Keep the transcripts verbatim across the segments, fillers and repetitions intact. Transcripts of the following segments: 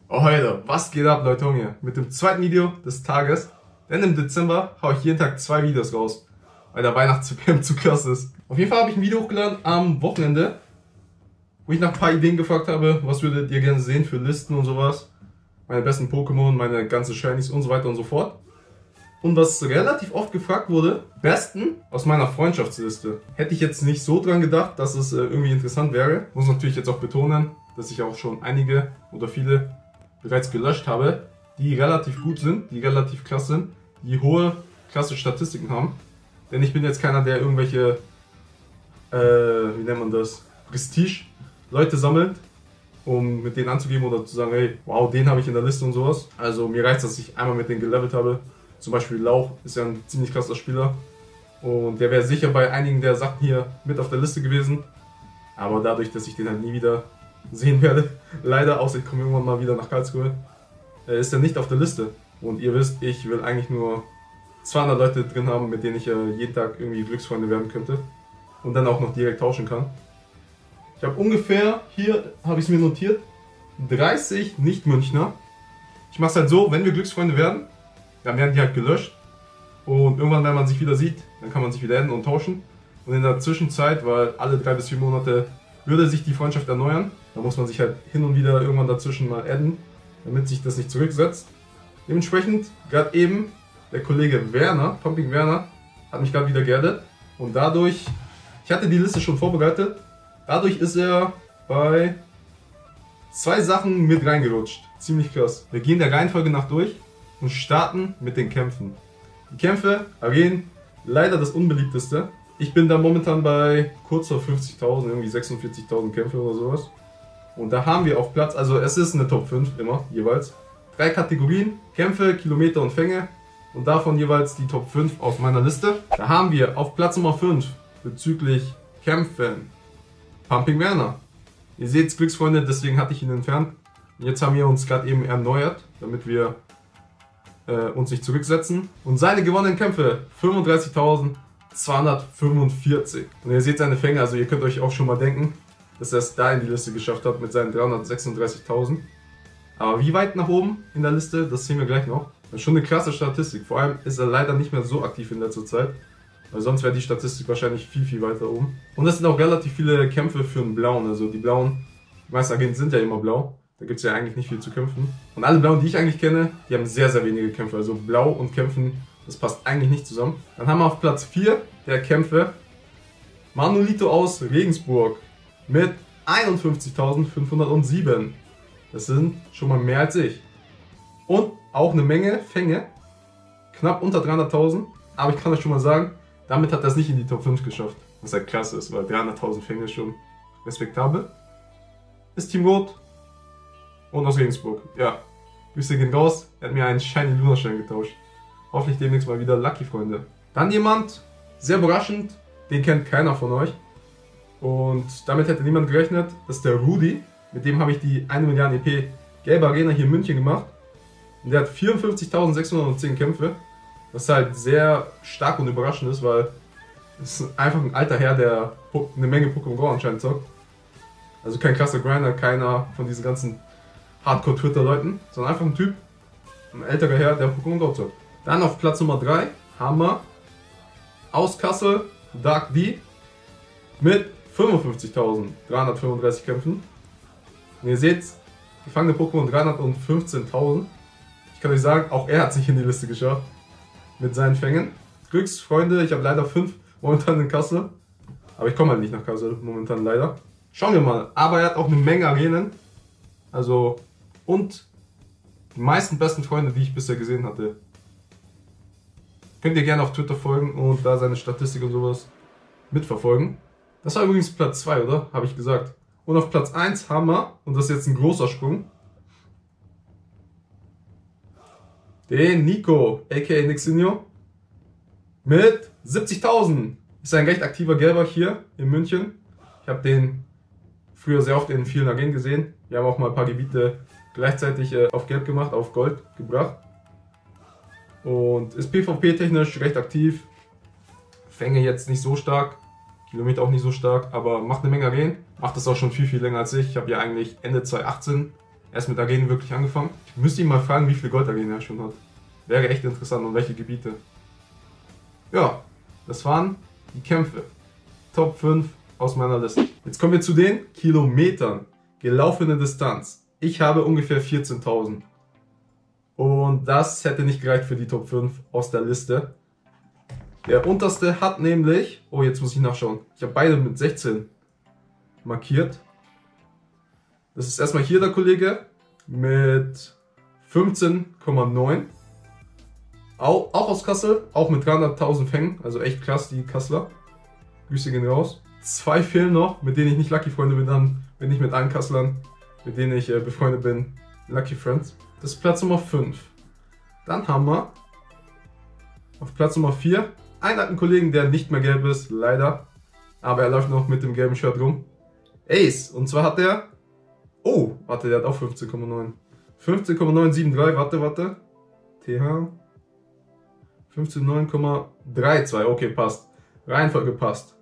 Oh Leute, was geht ab Leute hier? Mit dem zweiten Video des Tages. Denn im Dezember haue ich jeden Tag zwei Videos raus, weil der Weihnachts-C P M zu krass ist. Auf jeden Fall habe ich ein Video hochgeladen am Wochenende, wo ich nach ein paar Ideen gefragt habe, was würdet ihr gerne sehen für Listen und sowas. Meine besten Pokémon, meine ganzen Shinies und so weiter und so fort. Und was relativ oft gefragt wurde, besten aus meiner Freundschaftsliste. Hätte ich jetzt nicht so dran gedacht, dass es äh, irgendwie interessant wäre. Muss natürlich jetzt auch betonen, dass ich auch schon einige oder viele bereits gelöscht habe, die relativ gut sind, die relativ klasse sind, die hohe, klasse Statistiken haben. Denn ich bin jetzt keiner, der irgendwelche, äh, wie nennt man das, Prestige-Leute sammelt, um mit denen anzugeben oder zu sagen, hey, wow, den habe ich in der Liste und sowas. Also mir reicht es, dass ich einmal mit denen gelevelt habe. Zum Beispiel Lauch ist ja ein ziemlich krasser Spieler und der wäre sicher bei einigen der Sachen hier mit auf der Liste gewesen. Aber dadurch, dass ich den halt nie wieder sehen werde, leider, außer ich komme irgendwann mal wieder nach Karlsruhe, ist er nicht auf der Liste. Und ihr wisst, ich will eigentlich nur zweihundert Leute drin haben, mit denen ich jeden Tag irgendwie Glücksfreunde werden könnte und dann auch noch direkt tauschen kann. Ich habe ungefähr, hier habe ich es mir notiert, dreißig Nicht-Münchner. Ich mache es halt so, wenn wir Glücksfreunde werden, dann werden die halt gelöscht und irgendwann, wenn man sich wieder sieht, dann kann man sich wieder adden und tauschen. Und in der Zwischenzeit, weil alle drei bis vier Monate würde sich die Freundschaft erneuern, da muss man sich halt hin und wieder irgendwann dazwischen mal adden, damit sich das nicht zurücksetzt. Dementsprechend, gerade eben, der Kollege Werner, Pumping Werner, hat mich gerade wieder geaddet und dadurch, ich hatte die Liste schon vorbereitet, dadurch ist er bei zwei Sachen mit reingerutscht. Ziemlich krass. Wir gehen der Reihenfolge nach durch und starten mit den Kämpfen. Die Kämpfe, Arenen, leider das unbeliebteste. Ich bin da momentan bei kurz vor fünfzigtausend, irgendwie sechsundvierzigtausend Kämpfe oder sowas. Und da haben wir auf Platz, also es ist eine Top fünf immer, jeweils. Drei Kategorien, Kämpfe, Kilometer und Fänge. Und davon jeweils die Top fünf aus meiner Liste. Da haben wir auf Platz Nummer fünf bezüglich Kämpfen Pumping Werner. Ihr seht es, Glücksfreunde, deswegen hatte ich ihn entfernt. Und jetzt haben wir uns gerade eben erneuert, damit wir äh, uns nicht zurücksetzen. Und seine gewonnenen Kämpfe fünfunddreißigtausendzweihundertfünfundvierzig. Und ihr seht seine Fänge, also ihr könnt euch auch schon mal denken, dass er es da in die Liste geschafft hat mit seinen dreihundertsechsunddreißigtausend. Aber wie weit nach oben in der Liste, das sehen wir gleich noch. Das ist schon eine krasse Statistik. Vor allem ist er leider nicht mehr so aktiv in letzter Zeit. Weil sonst wäre die Statistik wahrscheinlich viel, viel weiter oben. Und es sind auch relativ viele Kämpfe für einen Blauen. Also die Blauen, die meisten Agenten sind ja immer blau. Da gibt es ja eigentlich nicht viel zu kämpfen. Und alle Blauen, die ich eigentlich kenne, die haben sehr, sehr wenige Kämpfe. Also Blau und Kämpfen, das passt eigentlich nicht zusammen. Dann haben wir auf Platz vier der Kämpfe Manolito aus Regensburg mit einundfünfzigtausendfünfhundertsieben. Das sind schon mal mehr als ich. Und auch eine Menge Fänge, knapp unter dreihunderttausend. Aber ich kann euch schon mal sagen, damit hat er es nicht in die Top fünf geschafft. Was halt klasse ist, weil dreihunderttausend Fänge ist schon respektabel. Ist Team Rot und aus Regensburg. Ja, Grüße gehen raus. Er hat mir einen Shiny Lunastein getauscht. Hoffentlich demnächst mal wieder Lucky, Freunde. Dann jemand, sehr überraschend, den kennt keiner von euch. Und damit hätte niemand gerechnet. Das ist der Rudi. Mit dem habe ich die eine Milliarde E P Gelbe Arena hier in München gemacht. Und der hat vierundfünfzigtausendsechshundertzehn Kämpfe. Was halt sehr stark und überraschend ist, weil es ist einfach ein alter Herr, der eine Menge Pokémon Go anscheinend zockt. Also kein krasser Grinder, keiner von diesen ganzen Hardcore-Twitter-Leuten, sondern einfach ein Typ, ein älterer Herr, der Pokémon Go zockt. Dann auf Platz Nummer drei haben wir aus Kassel Dark D mit fünfundfünfzigtausenddreihundertfünfunddreißig Kämpfen. Und ihr seht, gefangene Pokémon dreihundertfünfzehntausend. Ich kann euch sagen, auch er hat sich in die Liste geschafft mit seinen Fängen. Glücksfreunde, ich habe leider fünf momentan in Kassel. Aber ich komme halt nicht nach Kassel momentan leider. Schauen wir mal. Aber er hat auch eine Menge Arenen. Also, und die meisten besten Freunde, die ich bisher gesehen hatte. Könnt ihr gerne auf Twitter folgen und da seine Statistik und sowas mitverfolgen. Das war übrigens Platz zwei, oder? Habe ich gesagt. Und auf Platz eins haben wir, und das ist jetzt ein großer Sprung, den Nico, aka Nixinho, mit siebzigtausend. Ist ein recht aktiver Gelber hier in München. Ich habe den früher sehr oft in vielen Arenen gesehen. Wir haben auch mal ein paar Gebiete gleichzeitig äh, auf Gelb gemacht, auf Gold gebracht. Und ist PvP-technisch recht aktiv. Fänge jetzt nicht so stark, Kilometer auch nicht so stark, aber macht eine Menge Arenen. Macht das auch schon viel, viel länger als ich. Ich habe ja eigentlich Ende zweitausendachtzehn erst mit Arenen wirklich angefangen. Ich müsste ihn mal fragen, wie viel Goldarenen er schon hat. Wäre echt interessant und welche Gebiete. Ja, das waren die Kämpfe. Top fünf aus meiner Liste. Jetzt kommen wir zu den Kilometern. Gelaufene Distanz. Ich habe ungefähr vierzehntausend. Und das hätte nicht gereicht für die Top fünf aus der Liste. Der unterste hat nämlich... Oh, jetzt muss ich nachschauen. Ich habe beide mit sechzehn markiert. Das ist erstmal hier der Kollege mit fünfzehn Komma neun. Auch, auch aus Kassel, auch mit dreihunderttausend Fängen. Also echt krass, die Kasseler. Grüße gehen raus. Zwei fehlen noch, mit denen ich nicht Lucky-Freunde bin. Dann bin ich mit allen Kasslern, mit denen ich äh, befreundet bin, Lucky Friends. Das ist Platz Nummer fünf. Dann haben wir auf Platz Nummer vier einen alten Kollegen, der nicht mehr gelb ist, leider. Aber er läuft noch mit dem gelben Shirt rum. Ace. Und zwar hat der... Oh, warte, der hat auch fünfzehn Komma neun. fünfzehn Komma neun sieben drei, warte, warte. T H. fünfzehn Komma neun Komma drei zwei, okay, passt. Reihenfolge passt.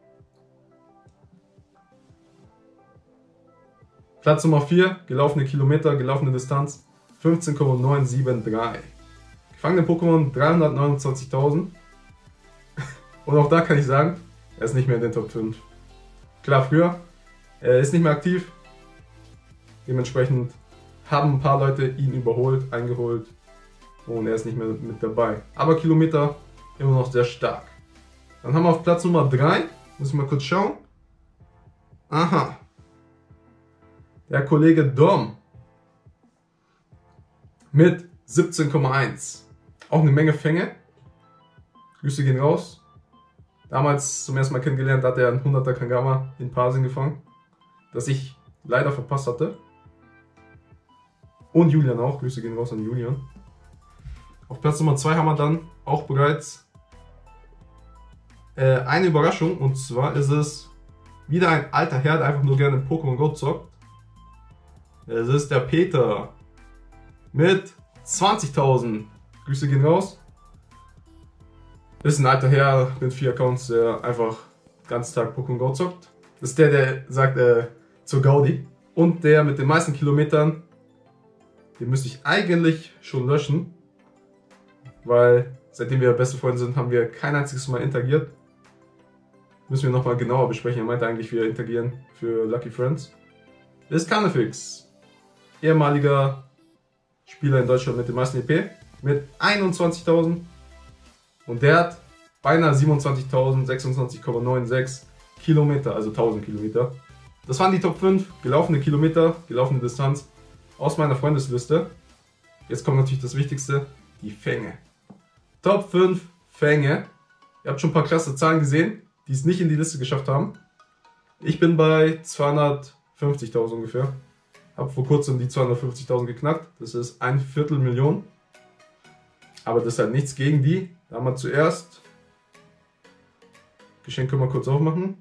Platz Nummer vier, gelaufene Kilometer, gelaufene Distanz, fünfzehn Komma neun sieben drei. Gefangene Pokémon dreihundertneunundzwanzigtausend. Und auch da kann ich sagen, er ist nicht mehr in den Top fünf. Klar, früher, er ist nicht mehr aktiv. Dementsprechend haben ein paar Leute ihn überholt, eingeholt. Und er ist nicht mehr mit dabei. Aber Kilometer immer noch sehr stark. Dann haben wir auf Platz Nummer drei, muss ich mal kurz schauen. Aha. Der Kollege Dom. Mit siebzehn Komma eins. Auch eine Menge Fänge. Grüße gehen raus. Damals zum ersten Mal kennengelernt, hat er einen hunderter Kangama in Parsing gefangen. Das ich leider verpasst hatte. Und Julian auch. Grüße gehen raus an Julian. Auf Platz Nummer zwei haben wir dann auch bereits äh, eine Überraschung. Und zwar ist es wieder ein alter Herr, der einfach nur gerne Pokémon Go zockt. Es ist der Peter. Mit zwanzigtausend. Grüße gehen raus. Ist ein alter Herr mit vier Accounts, der einfach den ganzen Tag Pokémon Go zockt. Das ist der, der sagt äh, zur Gaudi. Und der mit den meisten Kilometern, den müsste ich eigentlich schon löschen. Weil seitdem wir beste Freunde sind, haben wir kein einziges Mal interagiert. Müssen wir nochmal genauer besprechen. Er meinte eigentlich, wir interagieren für Lucky Friends. Das ist Carnifix. Ehemaliger Spieler in Deutschland mit dem meisten E P. Mit einundzwanzigtausend. Und der hat beinahe siebenundzwanzigtausend, sechsundzwanzig Komma sechsundneunzig Kilometer, also tausend Kilometer. Das waren die Top fünf gelaufene Kilometer, gelaufene Distanz aus meiner Freundesliste. Jetzt kommt natürlich das Wichtigste, die Fänge. Top fünf Fänge. Ihr habt schon ein paar klasse Zahlen gesehen, die es nicht in die Liste geschafft haben. Ich bin bei zweihundertfünfzigtausend ungefähr. Habe vor kurzem die zweihundertfünfzigtausend geknackt. Das ist ein Viertelmillion. Aber das ist halt nichts gegen die. Da haben wir zuerst... Geschenk können wir kurz aufmachen.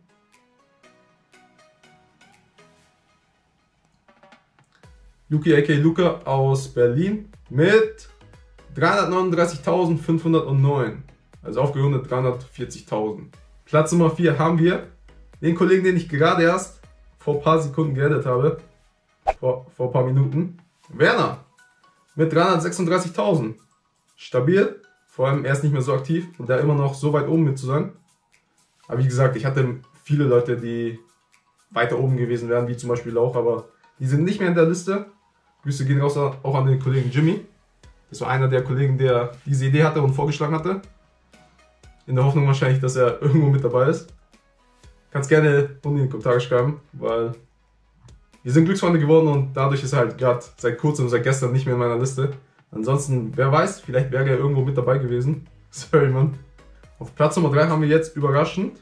Luki aka Luca aus Berlin mit dreihundertneununddreißigtausendfünfhundertneun. Also aufgerundet dreihundertvierzigtausend. Platz Nummer vier haben wir den Kollegen, den ich gerade erst vor ein paar Sekunden geaddet habe. Vor, vor ein paar Minuten. Werner mit dreihundertsechsunddreißigtausend. Stabil. Vor allem er ist nicht mehr so aktiv und da immer noch so weit oben mit zu sein. Aber wie gesagt, ich hatte viele Leute, die weiter oben gewesen wären, wie zum Beispiel Lauch, aber die sind nicht mehr in der Liste. Grüße gehen raus auch an den Kollegen Jimmy. Das war einer der Kollegen, der diese Idee hatte und vorgeschlagen hatte. In der Hoffnung wahrscheinlich, dass er irgendwo mit dabei ist. Kannst gerne unten in die Kommentare schreiben, weil wir sind Glücksfreunde geworden und dadurch ist er halt gerade seit kurzem, seit gestern nicht mehr in meiner Liste. Ansonsten, wer weiß, vielleicht wäre er irgendwo mit dabei gewesen. Sorry, Mann. Auf Platz Nummer drei haben wir jetzt überraschend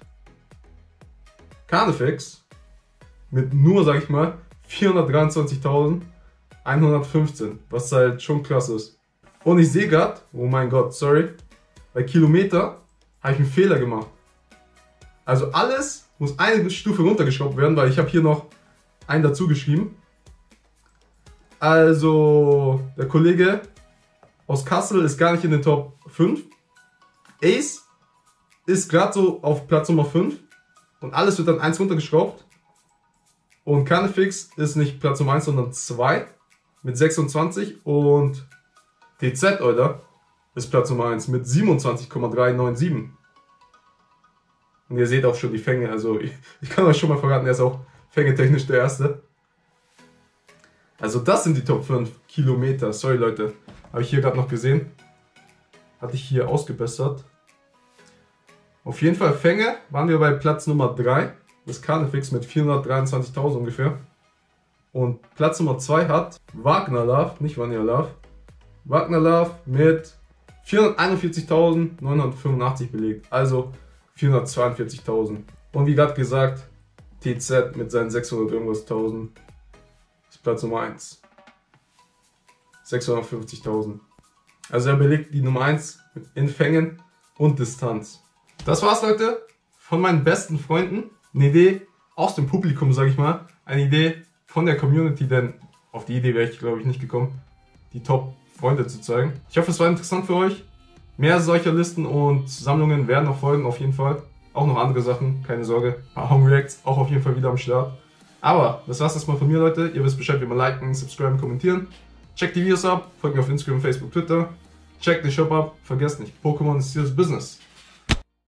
Carnifix mit nur, sag ich mal, vierhundertdreiundzwanzigtausendeinhundertfünfzehn, was halt schon krass ist. Und ich sehe gerade, oh mein Gott, sorry, bei Kilometer habe ich einen Fehler gemacht. Also alles muss eine Stufe runtergeschraubt werden, weil ich habe hier noch einen dazu geschrieben. Also der Kollege aus Kassel ist gar nicht in den Top fünf. Ace ist gerade so auf Platz Nummer fünf. Und alles wird dann eins runtergeschraubt. Und Carnifix ist nicht Platz Nummer eins, sondern zwei. mit sechsundzwanzig und T Z, Alter, ist Platz Nummer eins mit siebenundzwanzig Komma dreihundertsiebenundneunzig. Und ihr seht auch schon die Fänge, also ich, ich kann euch schon mal verraten, er ist auch fängetechnisch der Erste. Also das sind die Top fünf Kilometer, sorry Leute, habe ich hier gerade noch gesehen. Hatte ich hier ausgebessert. Auf jeden Fall Fänge waren wir bei Platz Nummer drei, das Carnifex mit vierhundertdreiundzwanzigtausend ungefähr. Und Platz Nummer zwei hat Wagner Love, nicht Vanilla Love, Wagner Love mit vierhunderteinundvierzigtausendneunhundertfünfundachtzig belegt, also vierhundertzweiundvierzigtausend. Und wie gerade gesagt, T Z mit seinen sechshundert irgendwas tausend ist Platz Nummer eins. sechshundertfünfzigtausend. Also er belegt die Nummer eins in Fängen und Distanz. Das war's, Leute, von meinen besten Freunden. Eine Idee aus dem Publikum, sage ich mal. Eine Idee von der Community, denn auf die Idee wäre ich, glaube ich, nicht gekommen, die Top-Freunde zu zeigen. Ich hoffe, es war interessant für euch. Mehr solcher Listen und Sammlungen werden noch folgen, auf jeden Fall. Auch noch andere Sachen, keine Sorge. Ein paar Home Reacts auch auf jeden Fall wieder am Start. Aber das war's erstmal von mir, Leute. Ihr wisst Bescheid, wie man liken, subscriben, kommentieren. Checkt die Videos ab, folgt mir auf Instagram, Facebook, Twitter. Checkt den Shop ab. Vergesst nicht, Pokémon ist serious business.